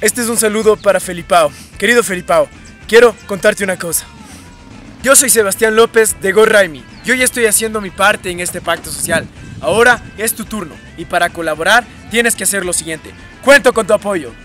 Este es un saludo para Felipao. Querido Felipao, quiero contarte una cosa. Yo soy Sebastián López de GoRaimi. Yo ya estoy haciendo mi parte en este pacto social. Ahora es tu turno y para colaborar tienes que hacer lo siguiente. Cuento con tu apoyo.